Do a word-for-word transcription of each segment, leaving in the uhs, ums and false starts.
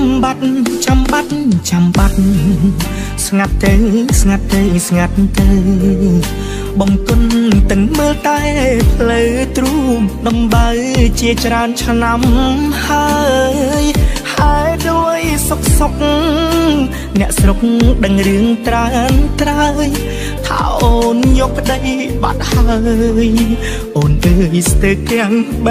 ำบัดจำบัดจำบัดสงัดเตยสงัดเตยสงัดเตยบ่งตุนตึงเมื่อใต้เพลอตรูมดำใบเจียจรานชนำหายหายด้วยสกสกเนี่ยสกดังเรื่องตรานตรายถ้าโอนยกได้บัดหายโอนเอ้ยสเตกยังแบ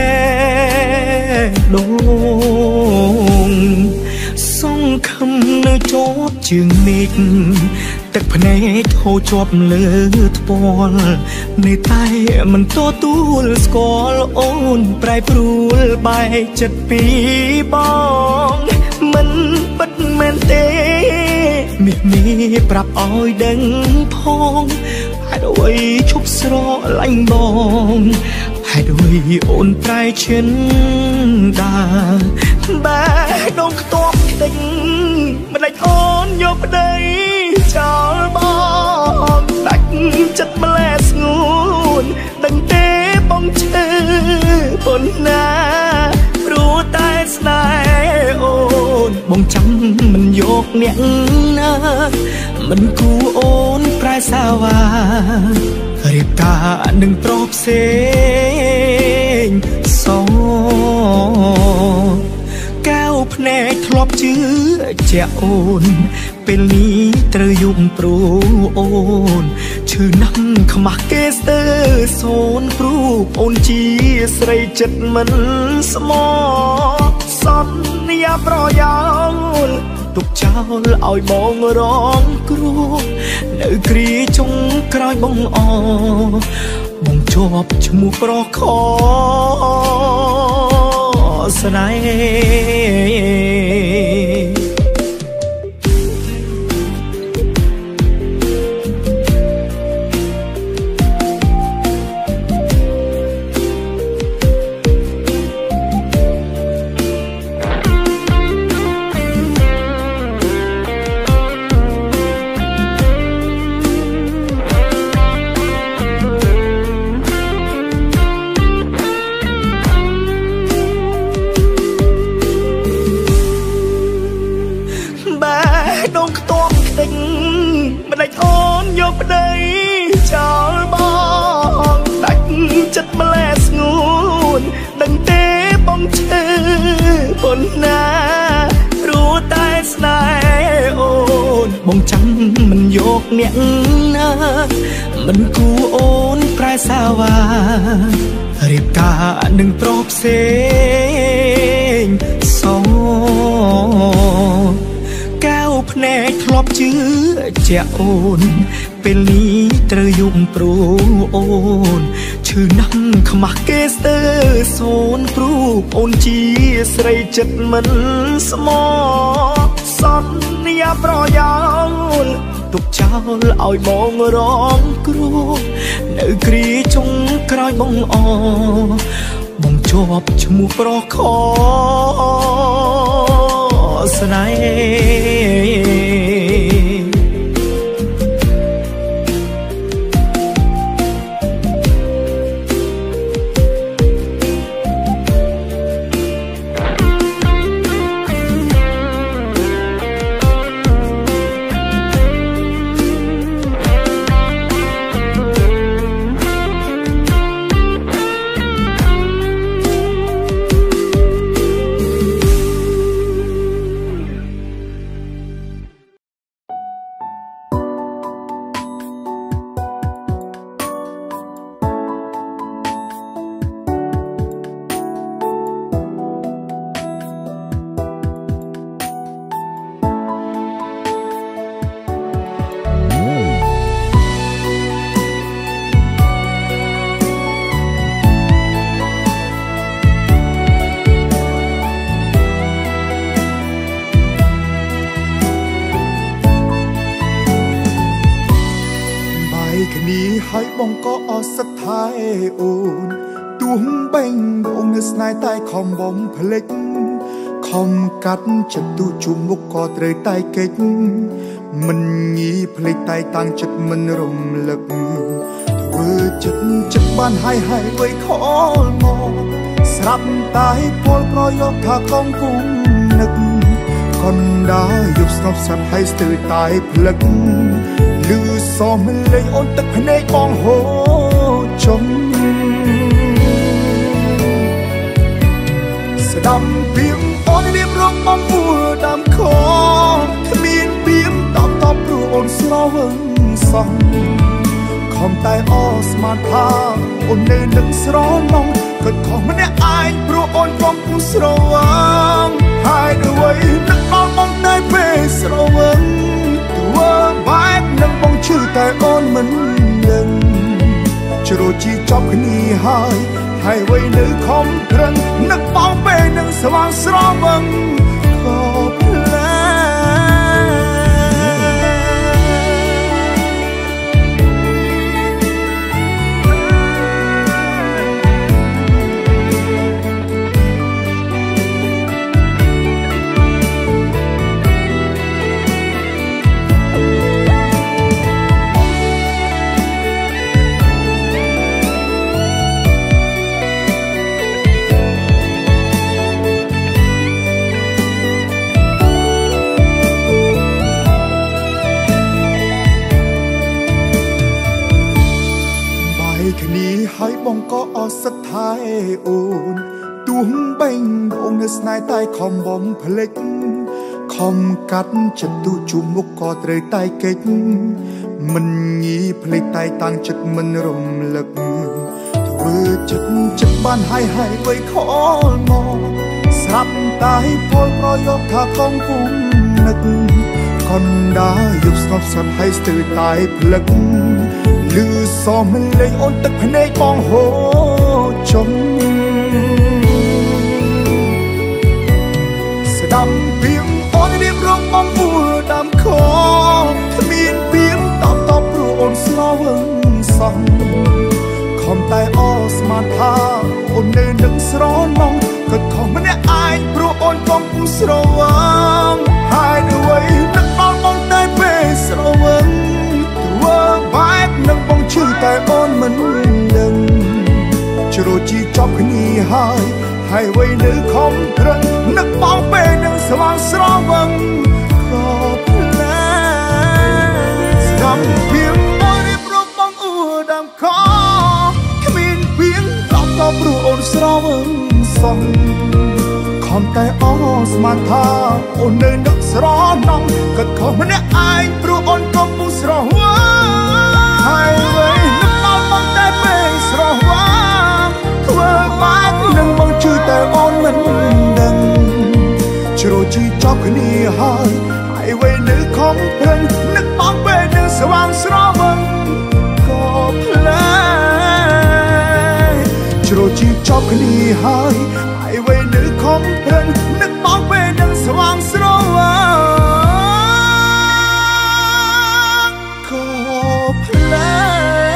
ดงส่งคำเนื้อจบจึงนิกแต่พเนจโหจบเลือดปอนในใต้มันโตตูลสกอลโอนปลายปรูลใบจัดปีบองมันปัดแมนเตมีมีปรับอ้อยดังพองให้ด้วยชุบสโรลังบองให้ด้วยโอนปลายเช่นดาแบดงตบติงมันได้ทอนยกได้จอลบองดักจัดมาแลสงูนดังเตะปองเชอบนหน้ารู้ใต้สไลโอนบงจำมันยกเนี่ยนะมันกูโอนปลายสาวาเรียบตาหนึ่งปรบเสียงสองแก้วพเนจทลบเชื้อเจ้าโอนเป็นนี้ตรยุมปรูโอนชื่อนั่งขมักเกสเตอร์โซนปรูโอนจีใส่จัดมันสมอสันยาปรอยาวตุกเจ้าเอาบองร้องกรูเนื้อกรีจงกลายบองออบองจบจมูกปรอคอสนายมันได้ทอนยกได้จอลบองดักจัดมาแลสงูนดังเตะปองเชอบนหน้ารู้ใต้สไลโอนบงจำมันยกเนี่ยนะมันกูโอนปลายสาวาเรียบตาหนึ่งปรบเสียงสองแก้วพเนจทลบเชื้อเจ้าโอนเป็นนี้ตรยุมปรูโอนชื่อนั่งขมักเกสเตอร์โซนปรูโอนจีใส่จัดมันสมอสันยาปรอยาวตุกเจ้าเอาบองร้องกรูเนื้อกรีจงกลายบองออบองจบจมูกปรอคอสนายให้บงก็อสักท้ายโอนตุ้มเบ่งบงเนื้อสไนใต้คอมบอมเพล็กคอมกัดจัดตูจุมุกกอดเรยใต้เก่งมันงี้เพล็กใต้ต่างจัดมันรมลึกเวอจัดจัดบ้านให้ให้ไว้ขอมองสลับตายพอลปล่อยยกทากองกุ้งนึก còn đã dục ngọc sẵn hay từ tai plek lưu so mình lấy ôn tất phần ấy bong hố trong sẽ đâm tiếng ôn đêm rong bong vua đâm khó miên biếm tọt tọt ru ôn slow vững song không tai o smart pa ôn nên đứng sro nong cất không mình ai ru ôn vong pu sro vang hai đôi nước non bong tai về sro vững tua vai nâng bong chữ tai ôn mình đừng cho rồi chỉ chọc ni hai hai quay nữ không rừng nước bóng bê nâng sờ vang sro vững khóc hai bong có ở sát thái ôn tuông bênh độ ngất nai tai không bom phịch không cắt chật tu chùm mục có trời tai kịch mình nhị phịch tai tăng chật mình rùng lực vừa chật chật ban hai hai với khó ngò sắp tai phôi pro yok tha không vùng nực còn đã dục ngọc sắp hay từ tai phịch lưu so mình lấy ôn tất phần ấy bong hố trong sẽ đâm tiếng ôn đêm rong bong vua đâm khó miên biếm tọt tọt ru ôn slow vững song không tai o smart pa ôn nên đứng sro nong cất không mình ai ru ôn vong pu sro vang hai đôi nước non bong tai về sro vững tua vai nâng bong chữ tai ôn mình đừng cho rồi chỉ chọc ni hai hai quay nữ không rừng nước bóng bê nâng sờ vang sro vâng khóc lẽ dầm tiếng ôi đêm rong bong ua đam khó miên biếng tọt tọt ru ôn sro vâng song không tai o smart pa ôn nơi nước sro nong cất không mình ai ru ôn công pu sro hai với nước non bong tai về sro vang thua vai nâng bong chữ tai ôn mình đừng cho rồi chỉ chọc ni hai hai với nữ không rừng nước bóng về nâng sờ vang sro vâng có play cho rồi chỉ chọc ni hai hai với nữ không rừng nước bóng về nâng sờ vang sro vang có play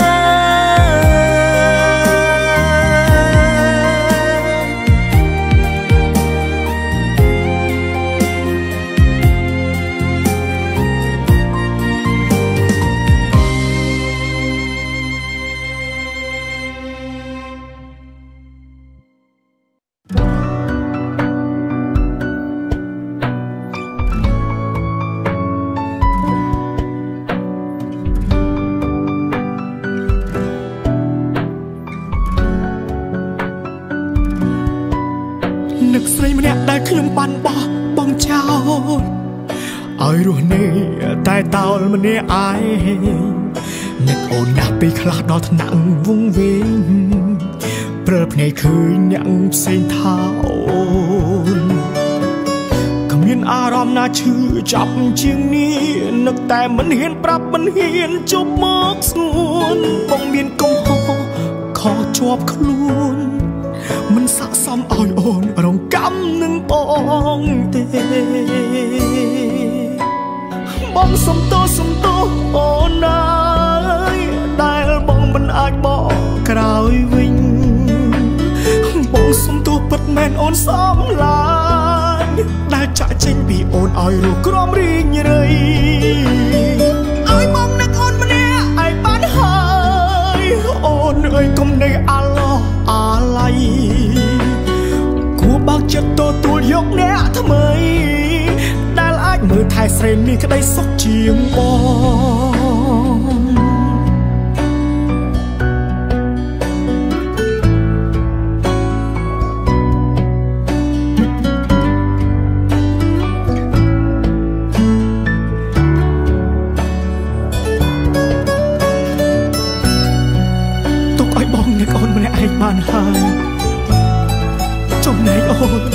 ai rồi nè tai tao mà nè aiนึกโอนนับไปคลาดดอทนังวงเวงเปรบในคืนยังเส้นเท้าก็มีอารมณ์น่าชื่อจับเชียงนี้นึกแต่มันเห็นปรับมันเห็นจบมากส่วนต้องมีนกงหอขอจวบขลุ่นมันสะสมอ่อยโอนรองกำหนึ่งปองเตบองสมโตสมโตโอนนายได้บองมันอาจบอกกล่าววิ่งบองสมโตปัดแมนโอนซ้ำลายได้จะเจนบีโอนอ่อยรูกรอมรีเงยไอ้บองนักโอนมันเนี่ยไอ้บ้านหายโอนเอ้ยกมในอาลออะไรกูบักจะโตตัวยกแน่ทำไมได้មើលថែស្រីនេះក្តីសុខជាងបងទុកឲ្យបងនឹកអូនម្នាក់ឯងបានហើយចំណែកអូន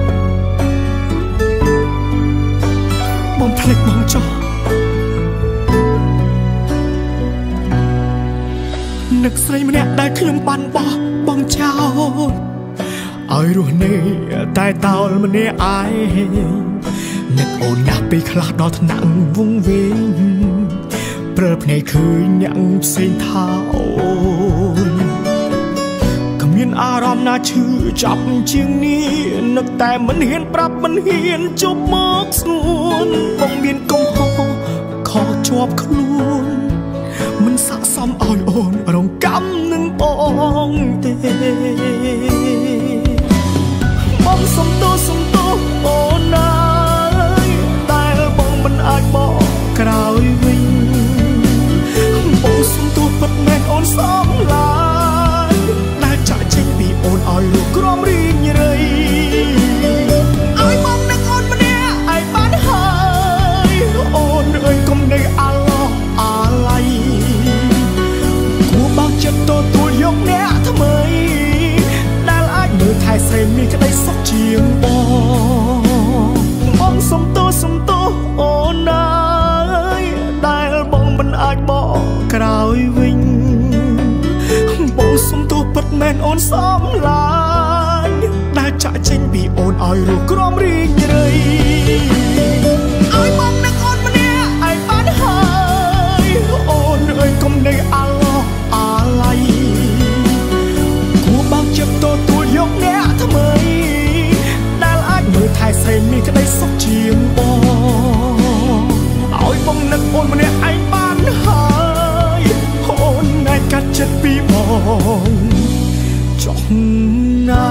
បងភ្លេចបងចោះនឹកស្រីម្នាក់ដែលខ្ញុំបានបោះបងចោលឲ្យរស់នៅតែតោលម្នាក់ឯងនឹកអូនណាស់ពេលខ្លះដល់ថ្នាក់វងវែងព្រើភ្នែកឃើញអ្នកផ្សេងថាអូនមានអារម្មណ៍ណាឈឺចាប់ជាងនេះនឹកតែមិនហ៊ានប្រាប់មិនហ៊ានជប់មកស្ងួនបងមានកំហុសខកជាប់ខ្លួនមិនស័ក្តិសមឲ្យអូនរងកម្មនឹងបងទេបងសុំទោសសុំទោសអូនណាតែបងមិនអាចបកក្រោយវិញបងសុំទោសពិតមែនអូនសមឡាអូនឲ្យលោកក្រំរីងរៃឲ្យបងនឹកអូនម្នាក់ឯងបានហើយអូនអើយកុំនៅអាឡោះអាឡៃគួរបើកចិត្តទទួលយកអ្នកថ្មីដែលអាចមើលថែស្រីមានក្តីសុខជាងបងបងសុំទោសសុំទោសអូនណាដែលបងមិនអាចបកក្រោយវិញបងសុំទោសពិតមែនអូនសមឡាញដែលចាក់ចេញពីអូនឲ្យរស់ក្រំរីងរៃឲ្យបងនឹកអូនម្នាក់ឯងបានហើយអូនអើយកុំនៅអាឡោះអាឡៃគួរបើកចិត្តទទួលយកអ្នកថ្មីដែលអាចមើលថែស្រីមានក្តីសុខជាងបងឲ្យបងនឹកអូនម្នាក់ឯងបានហើយអូនឯងកាត់ចិត្តពីបងចុះណា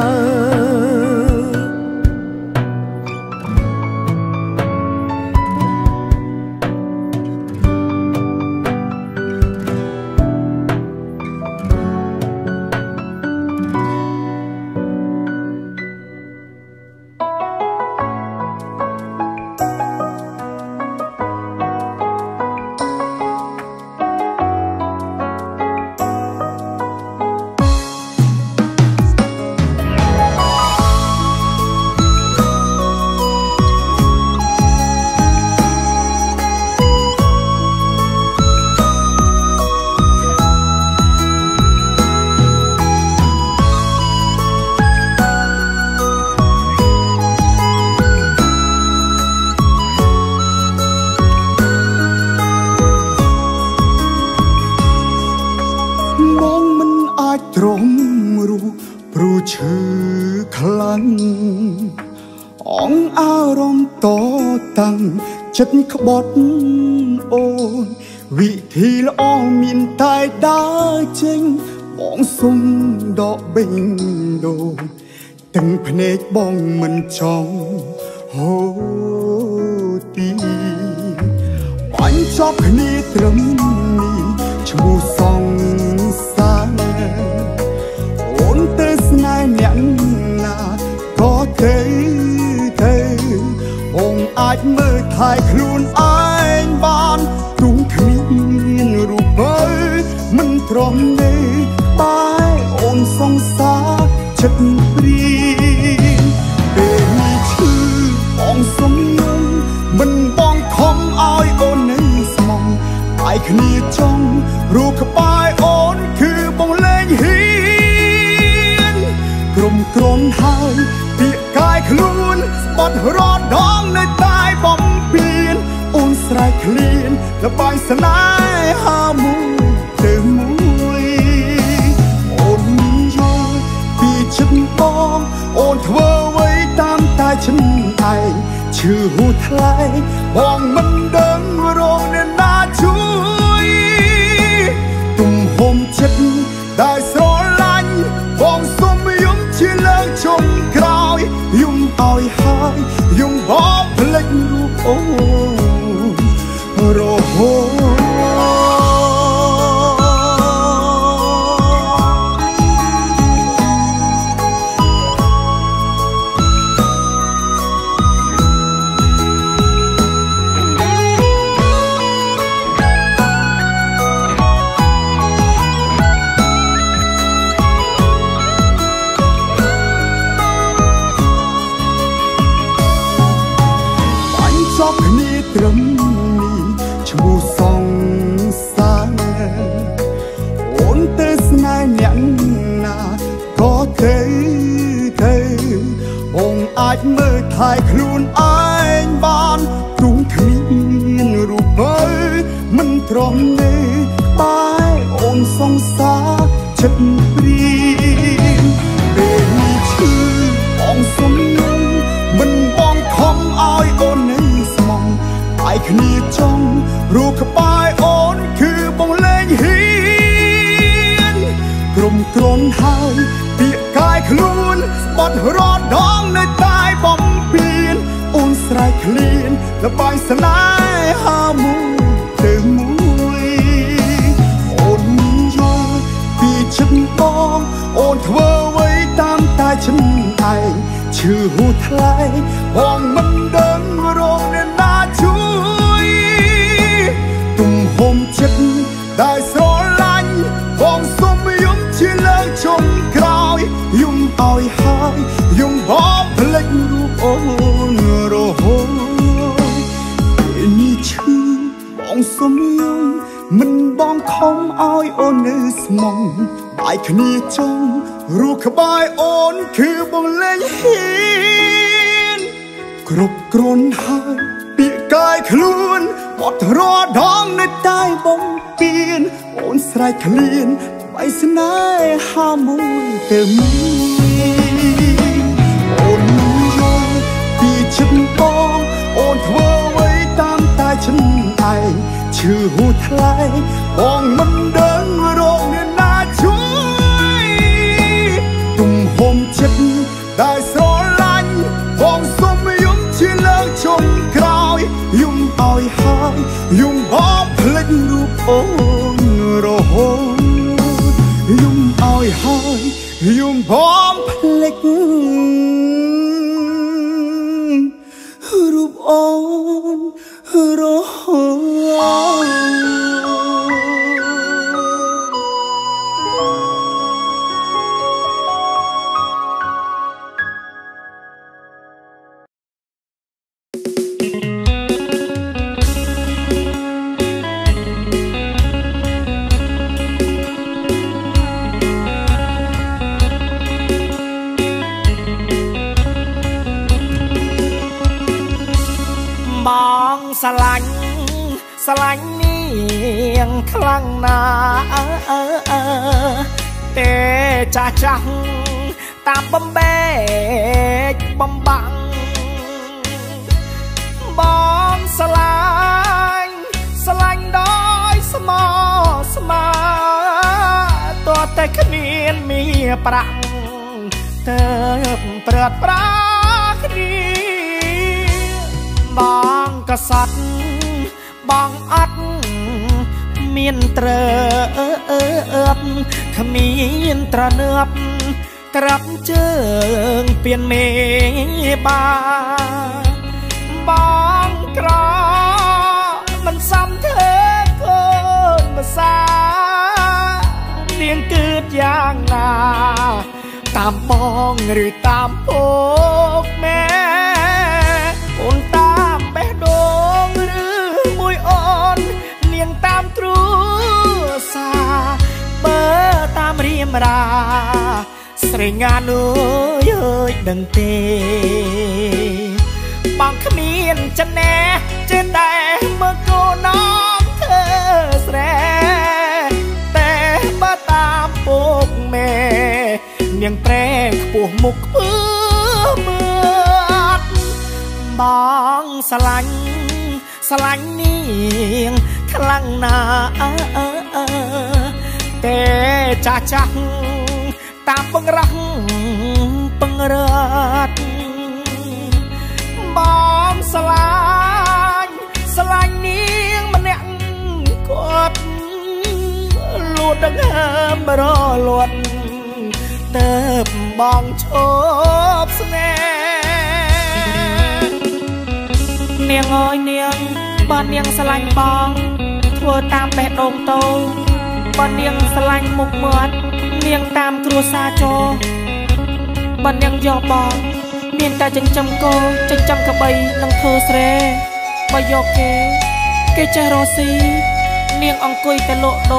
ទ្រមរូបព្រោះឈឺខ្លាំងអងអារម្មណ៍តតាំងចិត្តក្បត់អូនវិធីល្អមានតែដើរចេញបងសុំដកបេងដូងទាំងភ្នែកបងមិនចង់ហូរទីបាញ់ចប់គ្នាត្រឹមនេះឈ្មោះសងសាអូនទៅស្នេហ៍អ្នកណាក៏ទៅទៅបងអាចមើលថែខ្លួនឯងបានទូគ្មានរូបបើមិនទ្រាំទេតែអូនសង្សារចិត្តព្រីពេលនេះឈឺបងសុំយំមិនបងខំឲ្យអូននៅស្មងតែគ្នាចង់រូបក្បែរអូនគឺបងលែងហ៊ានក្រុមក្រុមហើយពាក្យកាយខ្លួនស្បត់រត់ដងនៅតែបំពេញអូនស្រែកឃ្លានលបែងស្នេហាមួយទៅមួយអូនមានយល់ពីចិត្តបងអូនធ្វើអ្វីតាមតែចិត្តឯងឈឺហួថ្លៃបងមិនដឹងរងអ្នកណាជួយទំហំចិត្តដែលស្រឡាញ់បងសុំយំជាលើកចុងក្រោយយំឲ្យហើយយំបងភ្លេចរូបអូនរហូតត្រឹមនេះឈ្មោះសងសាអូនទៅស្នេហ៍អ្នកណាក៏ទៅទៅបងអាចមើលថែខ្លួនឯងបានទ្រង់គ្មានរូបបើមិនទ្រាំទេតែអូនសងសាចិត្តព្រៀងពេលនេះឈឺបងសុំខ្ញុំមិនបងខំឲ្យអូននៅស្មងតែគ្នាចង់រូបក្បែរអូនគឺបងលែងហ៊ានក្រុមក្រនហើយពាក្យកាយខ្លួនស្បត់រត់ដងនៅតែបំពេញអូនស្រែកឃ្លានលបែងស្នេហាមួយទៅមួយអូនមានយល់ពីចិត្តបងអូនធ្វើអ្វីតាមតែចិត្តឯងឈឺហួថ្លៃបងមិនដឹងរងអ្នកណាជួយទំហំចិត្តដែលស្រឡាញ់បងសុំយំជាលើកចុងក្រោយយំឲ្យហើយយំបងភ្លេចរូបអូនរហូតពេលនេះឈឺបងសុំយំមិនបងខំឲ្យអូននៅស្មងបែកគ្នាចង់រូបក្បែរអូនគឺបងលែងហ៊ានគ្រប់គ្រាន់ហើយពាក្យកាយខ្លួនបត់រដងនៅតែបំពេញអូនស្រែកឃ្លានបៃស្នេហាមួយទៅមួយអូនយល់ពីចិត្តបងអូនធ្វើអ្វីតាមតែចិត្តឯងឈឺហួថ្លៃបងមិនដឹងរងអ្នកណាជួយទំហំចិត្តដែលស្រឡាញ់បងសុំយំជាលើកចុងក្រោយយំឲ្យហើយយំបងភ្លេចរូបអូនរហូតយំឲ្យហើយយំបងភ្លេចរូបអូនរហូតស្រឡាញ់ស្រឡាញ់នាងខ្លាំងណាស់ទេចាស់ចាស់តាមបំបែកបំបាំងបងស្រឡាញ់ស្រឡាញ់ដោយស្មោស្មាតើតែគ្មានមានប្រាក់ទៅព្រាត់ប្រាគ្នាបងកសត់បងអត់មានត្រើបគ្មានត្រនើបក្រាប់ជើងពៀនមេបាបងក្រមិនសំធ្វើកូនភាសានាងគិតយ៉ាងណាតាមបងឬតាមពុកម៉ែអូនតាមបេះដូងឬមួយអូននាងតាមទ្រូសាបើតាមរៀមរាស្រីងានអើយអើយដឹងទេបងគ្មានចំណេះចេះតែមើលកូនน้องធ្វើស្រែតែបើតាមពុកម៉ែនាងប្រែខ្ពស់មុខខ្ពើមើលបងស្រឡាញ់ស្រឡាញ់នាងខ្លាំងណាស់តែចាស់ចាស់តាមបង្រាស់បង្រាត់បងស្រឡាดังห้ามรอหลวดเติบบองชอบสแนเนียงอ้อยเนียงบ้านเนียงสลายบองทั่วตามแปดองโตบ้านเนียงสลายมุกเมือดเนียงตามครัวซาโจบ้านเนียงยอบองเมียนตาจังจำโกจังจำกระใบนังเธอเสรบายโอเกเกจโรซีเนียงองกุยแต่โลโด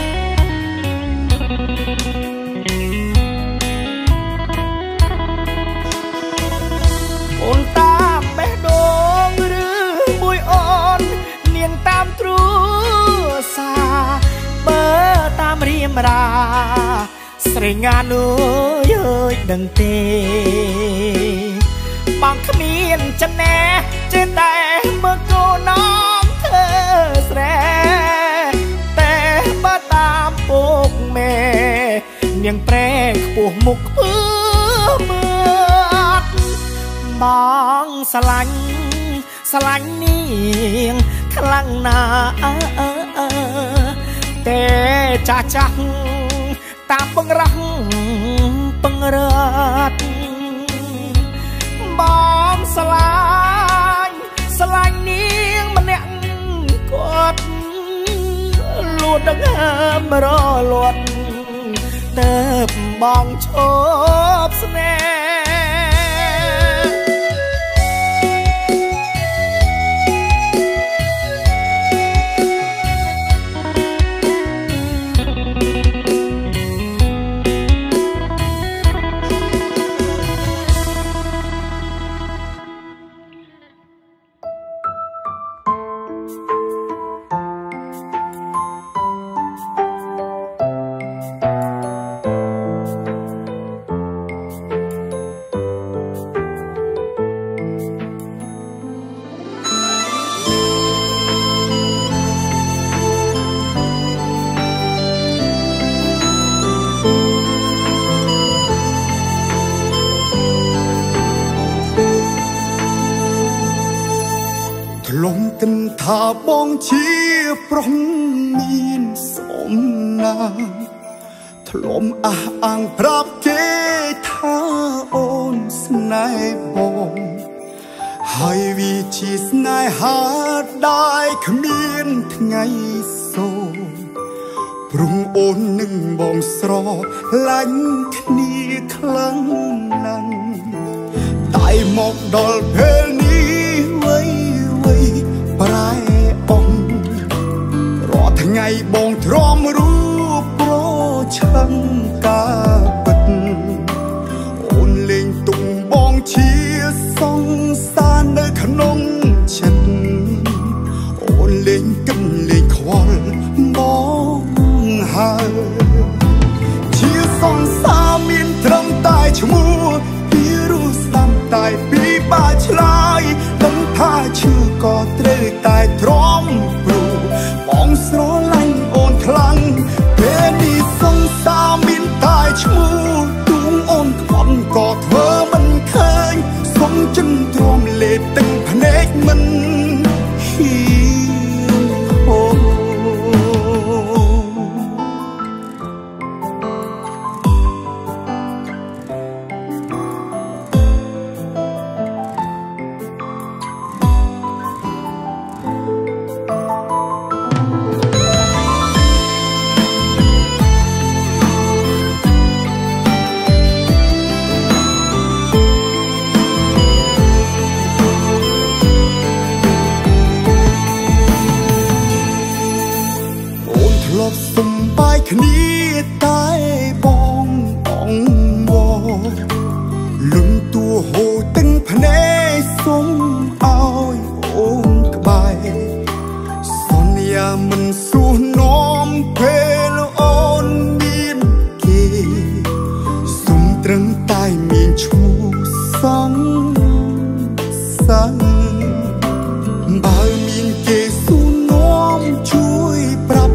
คนตามแม่ดงหรือบุยอ่อนเนียงตามตรูซาเบอร์ตามเรียมราสริงานเอ้ยเอ้ยดังเตบางขมิ้นจะแน่เจแต่เมื่อกูน้องเธอแสรแต่บ้าตามปุกแม่เนียงแปรปูมุกเพื่อเมื่อบองสลังสลังเนียงคลังนาแต่จ่าจังตามปังรังปังเริดบองสลายสลายเนียงมันเนี่ยกดลูดดังห้ามรอหลวดเติบบองชอบสแนลมกันทาบองเชียปรมมีนสมนาถลมอาอังพรับเกท่าโอนสนายบองให้วิชีสนายหาได้ขมิ้นทั้งไงโซปรุงโอนหนึ่งบองสรอลันคณีคลังนั้นตายหมอกดอลเพลนี้ไว้ปลายองรอทั้งไงบองทรอมรู้โปรช่างกาบัดโอนเล่งตุงบองเชียสองสานเนขนมฉันโอนเล่งกันเล่งควอลบองหาเชียสองสามินตรมตายชมูปีรู้ซ้ำตายปีบาชลายน้ำท่าชื่อก็เตรตายทรอมปลูมองสโลลันโอนคลังเพนีสงสามินตายชูดุงโอนควันก็เธอมันเคยสมจนทรอมเลตึงพเนกมันฮีโอสุ่มใบขณีตายบองบองวอลุงตัวโหตึงพเนสมเอาโอนกบายสอนยามันสู้น้อมเพลโอนมีนเกสุ่มตรึงตายมีนชูสังสังบามีนเกสู้น้อมช่วยปรับ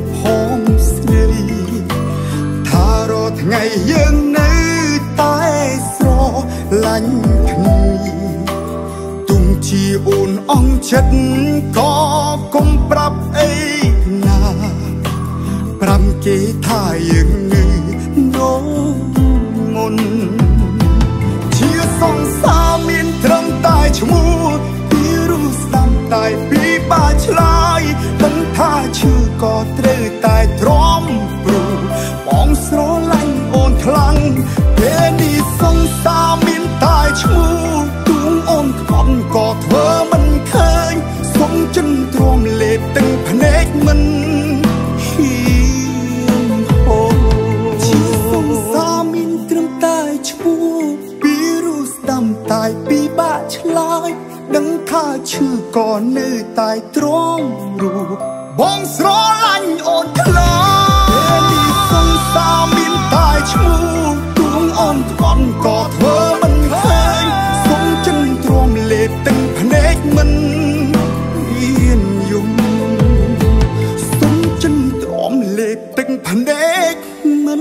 ไงยังในตายสรอลันขณีตุงชีอุ่นอ่องชัดก็คงปรับไอ้นาปรำกีท่ายังงือโนงนเชียสองสามินตรมตายชมูปีรู้ซ้ำตายปีบ้าชลายตั้งท่าชื่อก่อเตรตายตรอมปรูมองสโรลันโอนคลังเพนีสองสามินตายชมูตุงโอนคอนก่อเธอมันเคยสมจนตรวมเล็บตึงพเนกมันฮีโฮชีสองสามินตรมตายชมูปีรู้ซ้ำตายปีบ้าชลายดังข้าชื่อก่อนเนื้อตายตรอมรูบองสโรลันโอนคลาเพนีสองสามินตายชมูตุงอ่อนก่อนก่อเธอมันเคยสมจนตรวมเล็บตึงพเนกมันเอียนยุ่งสมจนตรวมเล็บตึงพเนกมัน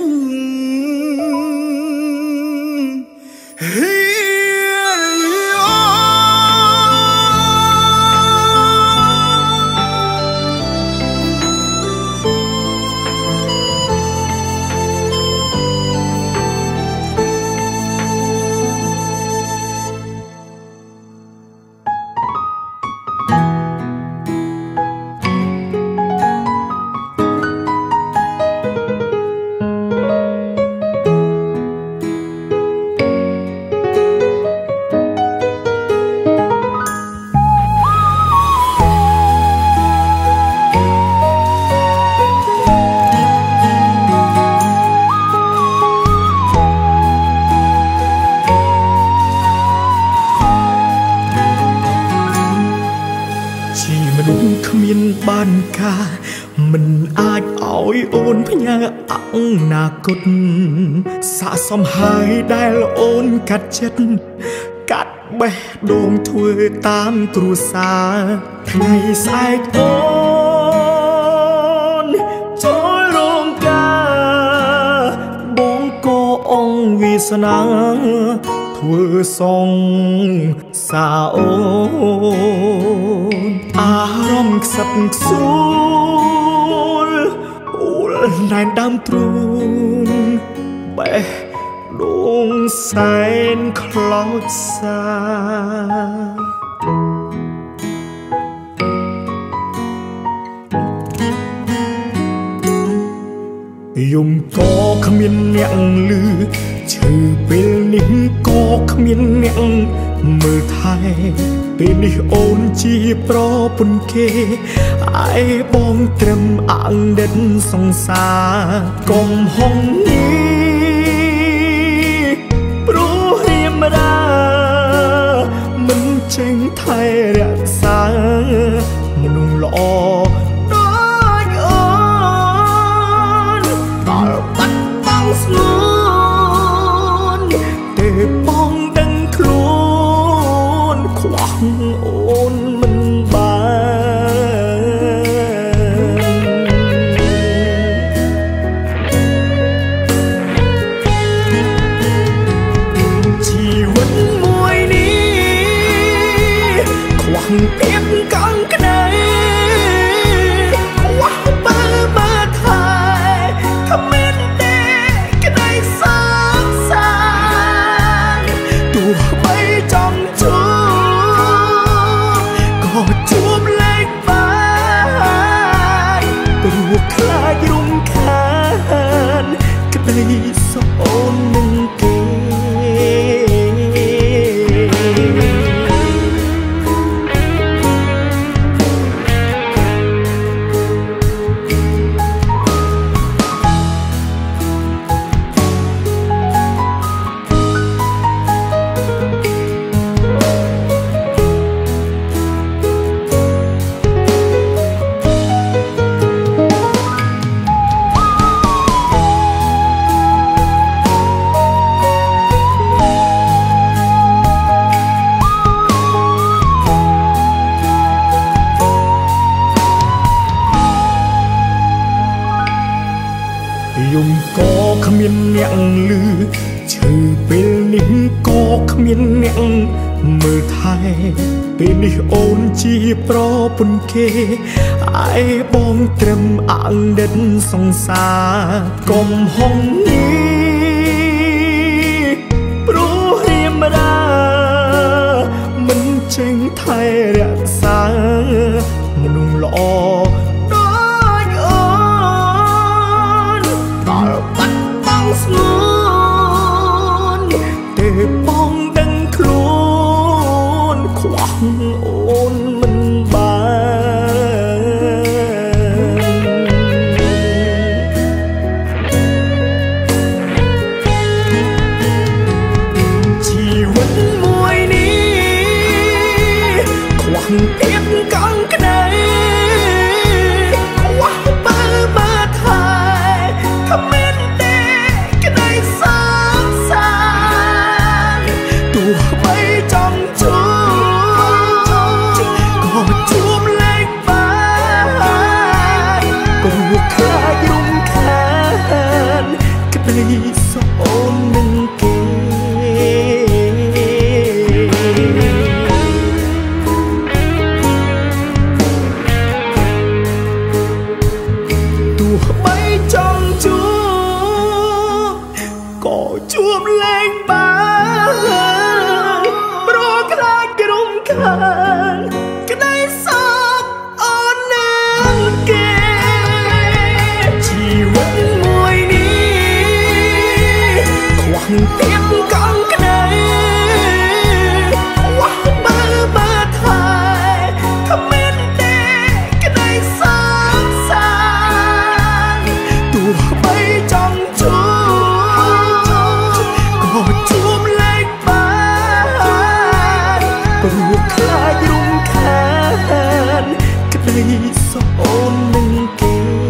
เฮีบ้านกามันอาจเอาโอนพญาอังนาคตสะสมหายได้ละโอนกัดเจ็ดกัดแบะโดงถ้วยตามตรูสาไงสายโอนจอยโรงกาบงโกองวิสนาถ้วยทรงสาโอนอารมณ์สับสูลอูลนายดำตรูนแบะดวงแสนคลอดสายมก็ขมิ้นยังลือชื่อเป็นนิ่งก็ขมิ้นยังมือไทยเป็นโอนจีปรอปุ่นเกไอ้บองเตรมอ่างเด่นสงสากลมห้องนี้ปรูเรียมรามันเจงไทยรักษามันนุ่งหล่อน้อยอ่อนตาปัดปังสนุนเตะปองดังครูขวางโอนมันบานชีวิตมวยนี้ขวางเพียบกังกันไหนขวางเบอร์มาไทยคำเมนเด็กกันไหนสักสายตัวใบจอมจูจูบเล็กไปปลูกคลายรุมคานก็ได้สโอนหนึ่งเกยมก็ขมิ้นยังลือชื่อเป็นนิ่งก็ขมิ้นยังมือไทยពេលនេះអូនជាប្រពន្ធគេឯបងត្រឹមអាងដិតសង្សារកុំហងនេះព្រោះរៀមរាមិនចេញថែរក្សាមនុស្សល្អដូចអូនដល់បាត់បង់ស្ងួនទេបងដឹងខ្លួនខ្វះអូនមិនបានជីវិតមួយនេះខ្វះទៀតកង់ក្ដីខ្វះបើបើថែគ្មានទេក្ដីសោកសាន្តទោះបីចង់ជួបក៏ជួបលែងបានកុំខ្លាចរំខានក្ដីសោកអូននឹងគេទោះបីចង់ជួបក៏ជួបលែងបានព្រោះខ្លាចរំខានក្ដីសោកអូននឹងគេជីវិតមួយនេះខ្វះទៀតកង់ក្ដីខ្វះបើបើថែគ្មានទេក្ដីសោកសាន្តទោះបីចង់ជួបក៏ជួបលែងបានព្រោះខ្លាចរំខានក្ដីសោកអូននឹងគេ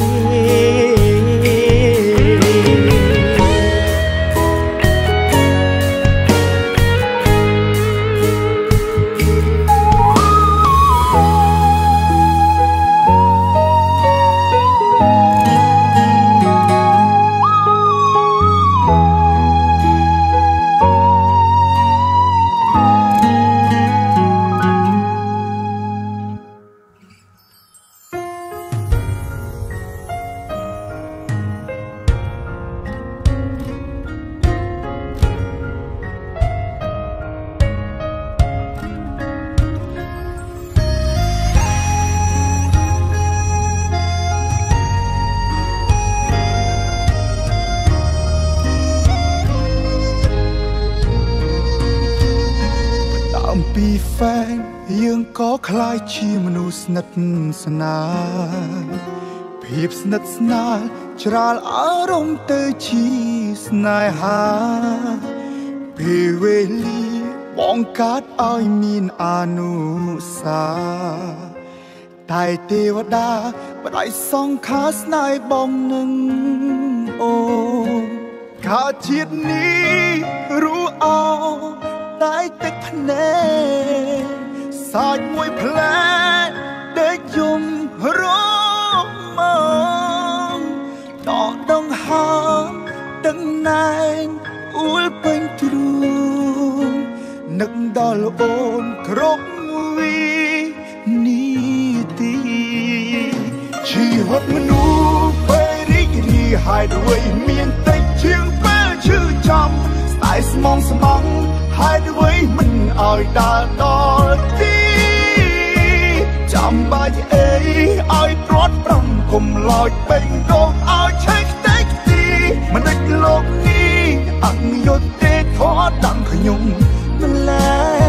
អំពីហ្វេនយើងក៏คล้ายជាមនុស្សស្និទ្ធស្នាលភាពស្និទ្ធស្នាលច្រាលអារម្មណ៍ទៅជាស្នេហាពេលវេលាបងកាត់ឲ្យមានអនុសាតែទេវតាបដិសង្ខារស្នេហ៍បងនឹងអូនខាជាតិនេះรู้អោតែទឹកភ្នែកសាច់មួយផ្លែដេកយំរមមកដកដងហើមទឹកណែនអួលពេញទ្រូងនឹកដល់អូនគ្រប់វិនាទីជីវិតមនុស្សពេលរីករាយហើយដូចមានតិចជាងពេលឈឺចាំស្ដាយស្មងស្មងហើយអ្វីមិនឲ្យដើរដល់ទីចាំបាច់អីឲ្យព្រាត់ប្រំគុំឡោចពេញដងឲ្យឆេះខ្ទេចខ្ទីមិនដេចលោកនេះអង្យុទ្ធទេធေါ်តាំងខ្ញុំម្ល៉េះ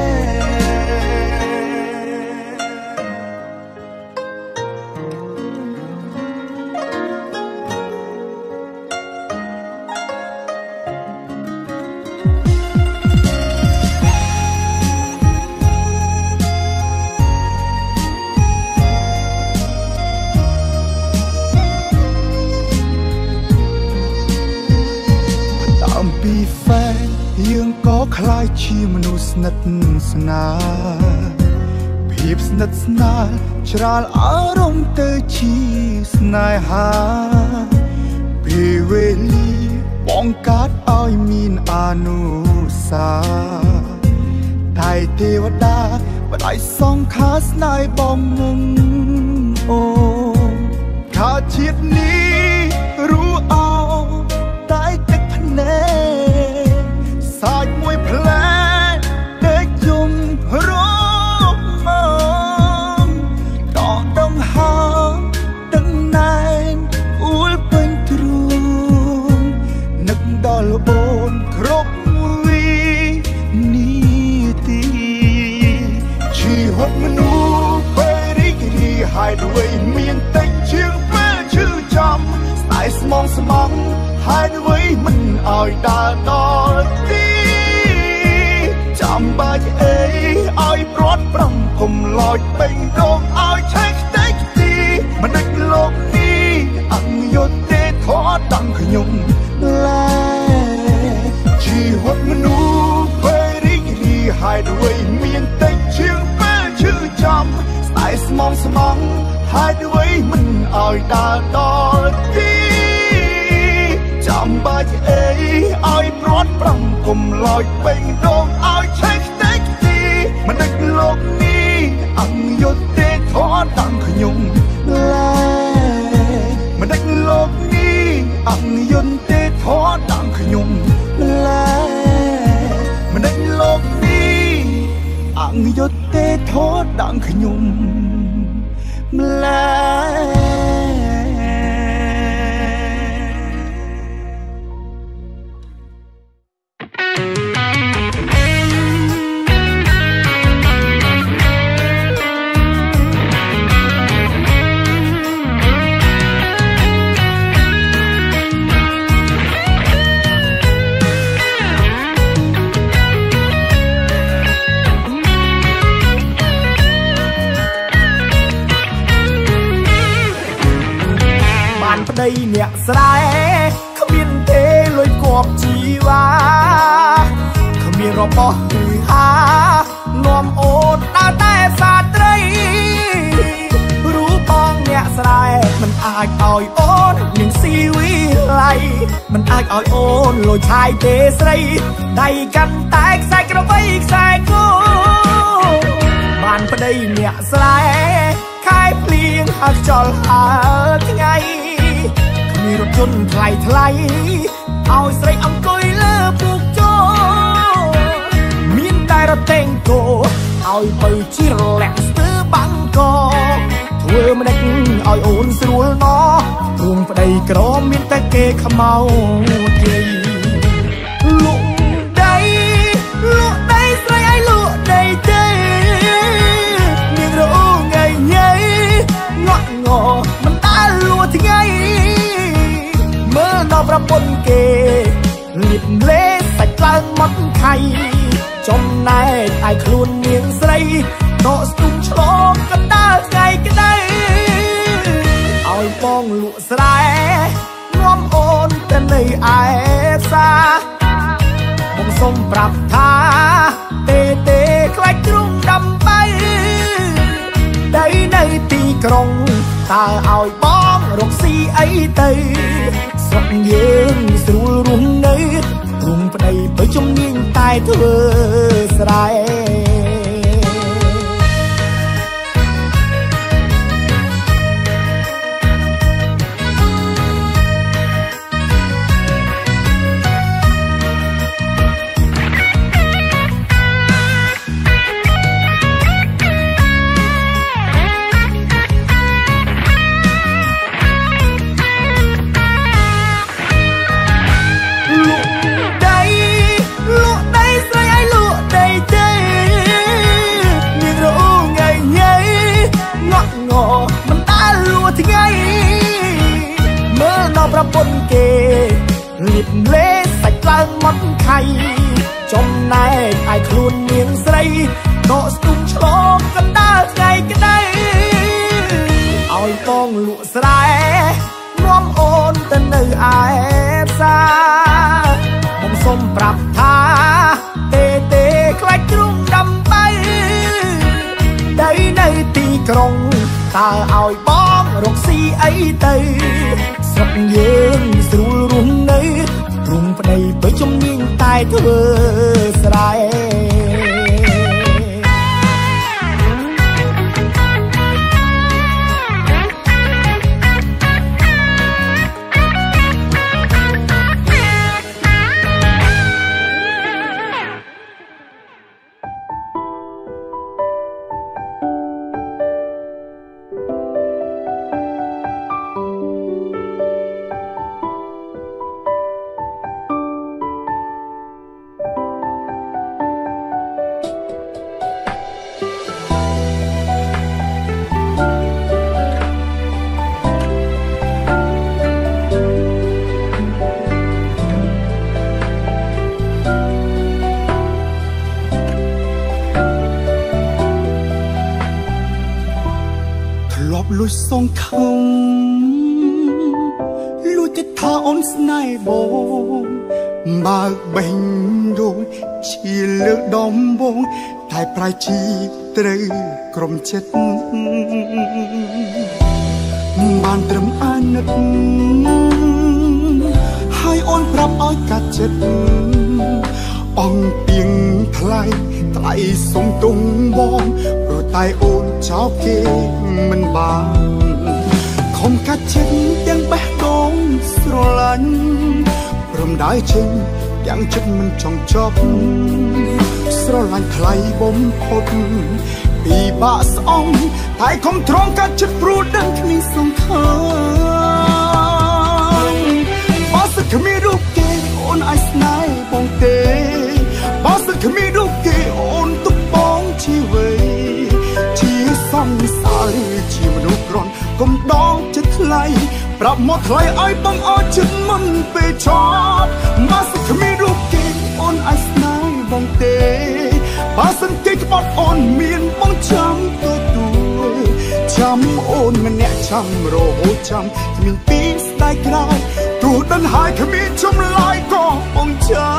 យើងក៏คล้ายជាមនុស្សស្និទ្ធស្នាលភាពស្និទ្ធស្នាលច្រាលអារម្មណ៍ទៅជាស្នេហាពេលវេលាបងកាត់ឲ្យមានអនុសាថៃទេវតាបដៃសងខាស្នាយបងនឹងអូថាជាតិនេះรู้เอาតែទឹកភ្នែកសាច់មួយផ្លែដេកយំរមមតដងហើដឹងណែនអួលពេញទ្រូងនឹកដល់អូនគ្រប់វិនាទីជីវិតមនុស្សពេលរីករាយហើយด้วยមានតែជាងពេលឈឺចាំស្ដាយស្មងស្មងហើយด้วยមិនឲ្យដើរដល់ទីចាំបាច់អីឲ្យព្រាត់ប្រំគុំលយពេញដងឲ្យឆេះខ្ទេចខ្ទីមិនដឹកលោកនេះអង្យុទេធေါ်តាំងខ្ញុំឡើយជីវិតមនុស្សពេលរីករាយហើយด้วยមានតែជាងពេលឈឺចាំស្ដាយស្មងស្មងហើយด้วยមិនឲ្យដើរដល់ទីចាំបាច់អីឲ្យព្រាត់ប្រំគុំលយពេញដងឲ្យឆេះខ្ទេចខ្ទីមិនដឹកលោកនេះអង្យុទេធေါ်តាំងខ្ញុំឡើយមិនដឹកលោកនេះអង្យុទេធေါ်តាំងខ្ញុំឡើយមិនដឹកលោកនេះអង្យុទេធေါ်តាំងខ្ញុំម្ល៉េប្តីអ្នកស្រែគ្មានទេលុយគប់ជីវ៉ាគ្មានរបស់គឺហានាំអូនដើរតែផ្សារត្រីរូបបងអ្នកស្រែមិនអាចឲ្យអូនមានស៊ីវិល័យមិនអាចឲ្យអូនលុយឆាយទេស្រីដៃកាន់តែខ្សែក្របីខ្សែគោបានប្តីអ្នកស្រែខែភ្លៀងហើយខ្យល់ហើថ្ងៃមានរថយន្តថ្លៃថ្លៃឲ្យស្រីអង្គុយលើពូកជោមានតែរថេងគោឲ្យបើជារលាក់ស្ទើបាំងកធ្វើមិនដេចឲ្យអូនស្រួលណោះរួងប្តីក្រមានតែគេខ្មៅគេលក់ដីលក់ដីស្រីឲ្យលក់ដីទេមានរអូងៃញ៉ៃងក់ងមិនដាល់លួថ្ងៃមើលដល់ប្រពន្ធគេលៀបលេសាច់ឡើងមកខៃចំណែកឯខ្លួននាងស្រីដកស្ទុំឆ្លងកណ្ដាលថ្ងៃក្ដីឲ្យបងលក់ស្រែនាំអូនទៅនៅឯផ្សារបងសុំប្រាប់ថាទេទេខ្លាចទ្រុងដើម្បីដីនៅទីក្រុងតើឲ្យបងរកស៊ីអីទៅស្រុកយើងស្រួលរស់នៅរុំប្តីបើជំនាញតែធ្វើស្រែប្រពន្ធគេលៀបលេសាច់ឡើងមកខៃចំណែកឯខ្លួននាងស្រីដកស្ទុំឆ្លងកណ្ដាលថ្ងៃក្ដីឲ្យបងលក់ស្រែនាំអូនទៅនៅឯផ្សារបងសុំប្រាប់ថាទេទេខ្លាចទ្រុងដើម្បីដីនៅទីក្រុងតើឲ្យបងរកស៊ីអីទៅស្រុកយើងស្រួលរស់នៅរុំប្តីបើជំនាញតែធ្វើស្រែលួចសងខំលួចតែថាអូនស្នេហ៍បងបើកបេះដូងជាលើកដំបងតែប្រៃជីត្រូវក្រុមចិត្តបានត្រឹមអាណិតហើយអូនប្រាប់ឲ្យកាត់ចិត្តអង្គទៀងថ្លៃថ្លៃសុំទុំបងព្រោះតែអូនចោលគេមិនបានខំកាត់ចិត្តទាំងបេះដូងស្រឡាញ់ព្រមដើរចេញទាំងចិត្តមិនចង់ចប់ស្រឡាញ់ថ្លៃបំផុតពីបាក់ស្អងតែខំត្រង់កាត់ចិត្តព្រោះដឹងគ្មានសង្ឃឹមបើសិនគ្មានរូបគេអូនអាចស្នេហ៍បងទេបើសិនគ្មានរូបគេអូនទុកបងជីវិតជាសង្សារជាមនុស្សក្រន់កុំដងចិត្តថ្លៃប្រាប់មកថ្លៃឲ្យបងអត់ចិត្តមិនពេលចប់បើសិនគ្មានរូបគេអូនអាចស្នេហ៍បងទេបើសិនគេក្បត់អូនមានបងចាំទទួលចាំអូនម្នាក់ចាំរហូតចាំគ្មានពីស្ដាយក្រោយទោះដឹងហើយគ្មានចម្លើយក៏បងចាំ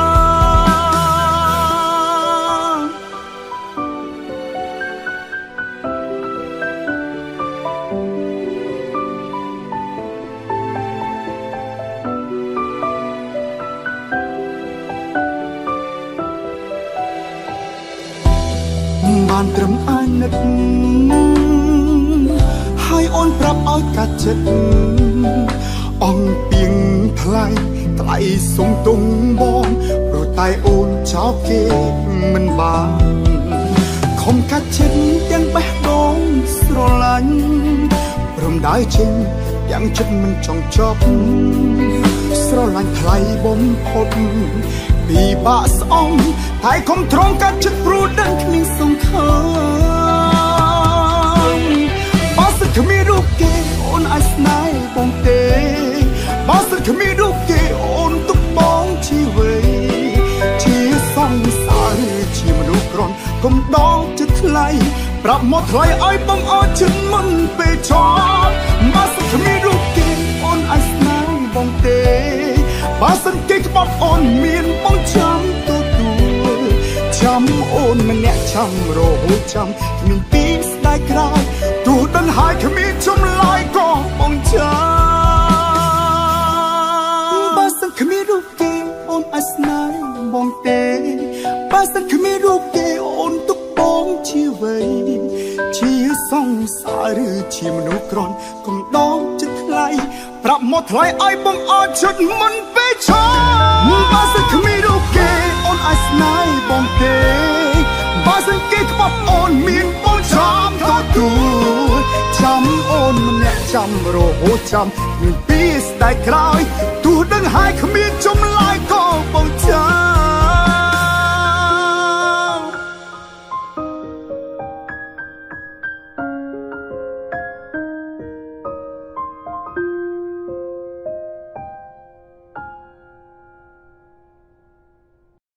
បានត្រឹមអាណិតហើយអូនប្រាប់ឲ្យកាត់ចិត្តអង្គទៀងថ្លៃថ្លៃសុំទុំបងព្រោះតែអូនចោលគេមិនបានខំកាត់ចិត្តទាំងបេះដូងស្រឡាញ់ព្រមដើរចេញទាំងចិត្តមិនចង់ចប់ស្រឡាញ់ថ្លៃបំផុតពីបាក់ស្អងតែខំត្រង់កាត់ចិត្តព្រោះដឹងគ្មានសង្ឃឹមបើសិនគ្មានរូបគេអូនអាចស្នេហ៍បងទេបើសិនគ្មានរូបគេអូនទុកបងជីវិតជាសង្សារជាមនុស្សក្រន់កុំដងចិត្តថ្លៃប្រាប់មកថ្លៃឲ្យបងអត់ចិត្តមិនពេលចប់បើសិនគ្មានរូបគេអូនអាចស្នេហ៍បងទេបើសិនគេក្បត់អូនមានបងចាំទទួលចាំអូនម្នាក់ចាំរហូតចាំគ្មានពីស្ដាយក្រោយទោះដឹងហើយគ្មានចម្លើយក៏បងចាំបើសិនគ្មានរូបគេអូនអាចស្នេហ៍បងទេបើសិនគ្មានរូបគេអូនទុកបងជីវិតជាសង្សារឬជាមនុស្សក្រន់កុំដងចិត្តថ្លៃប្រាប់មកថ្លៃឲ្យបងអត់ចិត្តមិនពេលឈប់បើសិនគ្មានរូបគេអូនអាចស្នេហ៍បងទេបើសិនគេក្បត់អូនមានបងចាំទទួលចាំអូនម្នាក់ចាំរហូតចាំមានពីស្ដាយក្រោយទោះដឹងហើយគ្មានចម្លើយ